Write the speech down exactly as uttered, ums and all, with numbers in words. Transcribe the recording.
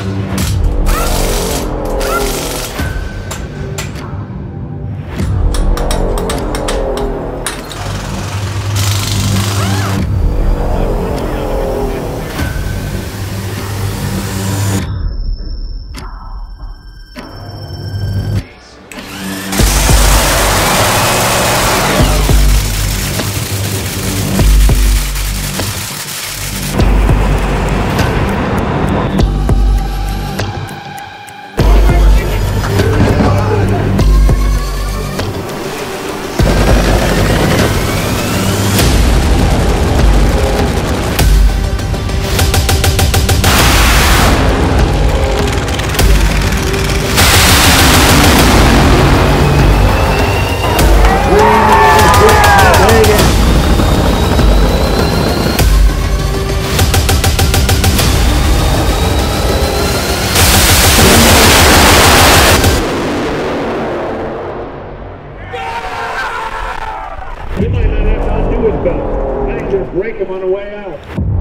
He might not have to undo his belt. I think just break him on the way out.